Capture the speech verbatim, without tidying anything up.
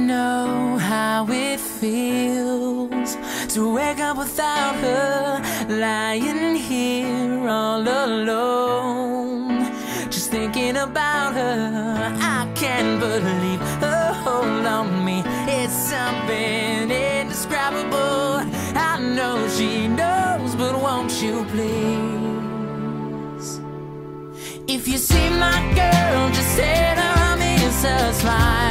know how it feels to wake up without her, lying here all alone, just thinking about her. I can't believe her hold on me, it's something indescribable. I know she knows, but won't you please? If you see my girl, just say that I miss her smile.